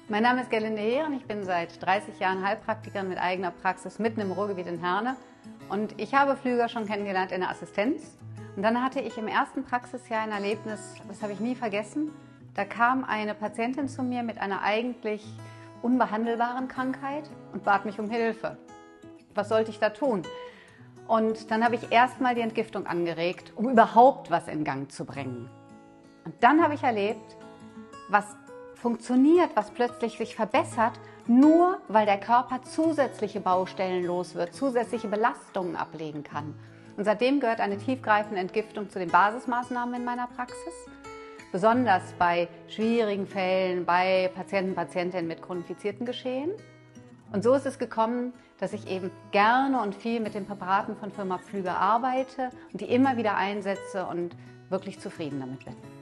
Mein Name ist Gerlinde Heeren, ich bin seit 30 Jahren Heilpraktikerin mit eigener Praxis mitten im Ruhrgebiet in Herne und ich habe Pflüger schon kennengelernt in der Assistenz. Und dann hatte ich im ersten Praxisjahr ein Erlebnis, das habe ich nie vergessen. Da kam eine Patientin zu mir mit einer eigentlich unbehandelbaren Krankheit und bat mich um Hilfe. Was sollte ich da tun? Und dann habe ich erstmal die Entgiftung angeregt, um überhaupt was in Gang zu bringen. Und dann habe ich erlebt, was funktioniert, was plötzlich sich verbessert, nur weil der Körper zusätzliche Baustellen los wird, zusätzliche Belastungen ablegen kann. Und seitdem gehört eine tiefgreifende Entgiftung zu den Basismaßnahmen in meiner Praxis. Besonders bei schwierigen Fällen, bei Patienten, Patientinnen mit chronifizierten Geschehen. Und so ist es gekommen, dass ich eben gerne und viel mit den Präparaten von Firma Pflüger arbeite und die immer wieder einsetze und wirklich zufrieden damit bin.